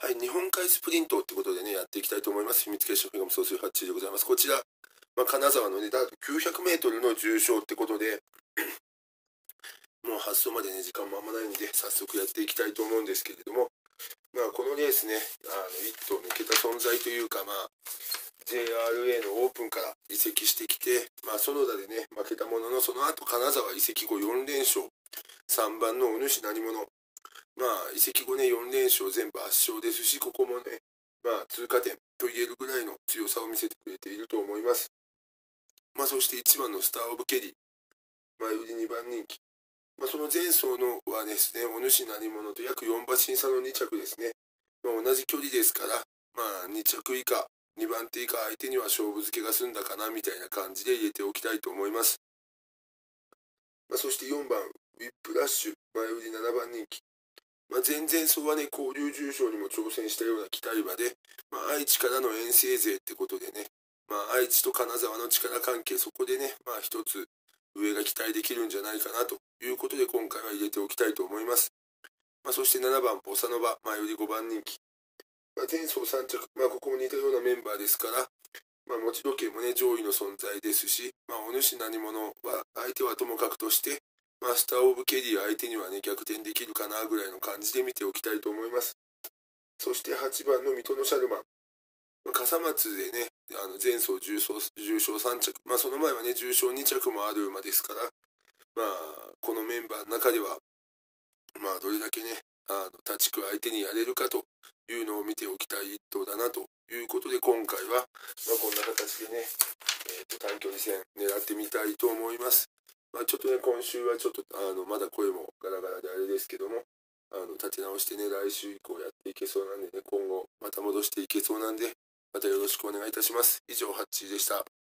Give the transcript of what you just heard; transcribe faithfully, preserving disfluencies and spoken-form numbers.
はい、日本海スプリントってことでね、やっていきたいと思います。秘密結晶フィガム総数はちでございます。こちら、まあ、金沢のね、だきゅうひゃくメートルの重賞ってことで、もう発送までね、時間もあんまないんで、早速やっていきたいと思うんですけれども、まあ、このレースね、あの、一頭抜けた存在というか、まあ、ジェイアールエー のオープンから移籍してきて、まあ、園田でね、負けたものの、その後、金沢移籍後よん連勝、さんばんのお主何者、まあ、移籍後ね、よん連勝全部圧勝ですし、ここもね、まあ、通過点と言えるぐらいの強さを見せてくれていると思います。まあ、そしていちばんのスター・オブ・ケリー、前売りにばん人気。まあ、その前走のはですね、お主何者と約よん馬身差のに着ですね。まあ、同じ距離ですから、まあ、に着以下、にばん手以下相手には勝負付けが済んだかなみたいな感じで入れておきたいと思います。まあ、そしてよんばん、ウィップラッシュ、前売りななばん人気。まあ、前々走はね、交流重賞にも挑戦したような期待馬で、まあ、愛知からの遠征勢ってことでね、まあ、愛知と金沢の力関係、そこでね、まあ、一つ上が期待できるんじゃないかなということで、今回は入れておきたいと思います。まあ、そしてななばん、ボサノバ、前よりごばん人気。まあ、前走さん着、まあ、ここも似たようなメンバーですから、まあ、持ち時計もね、上位の存在ですし、まあ、お主何者は、相手はともかくとして、マスター・オブ・ケリー相手にはね、逆転できるかなぐらいの感じで見ておきたいと思います。そしてはちばんの水戸のシャルマン。まあ、笠松でね、あの前走重賞、重賞さん着、まあ、その前はね、重賞に着もある馬ですから、まあ、このメンバーの中では、まあ、どれだけね、あの、立ちく相手にやれるかというのを見ておきたい一頭だなということで、今回は、まあ、こんな形でね、えーと、短距離戦狙ってみたいと思います。まあ、ちょっとね、今週はちょっと、あの、まだ声もガラガラであれですけども、あの、立て直してね、来週以降やっていけそうなんでね、今後また戻していけそうなんで、またよろしくお願いいたします。以上、ハッチーでした。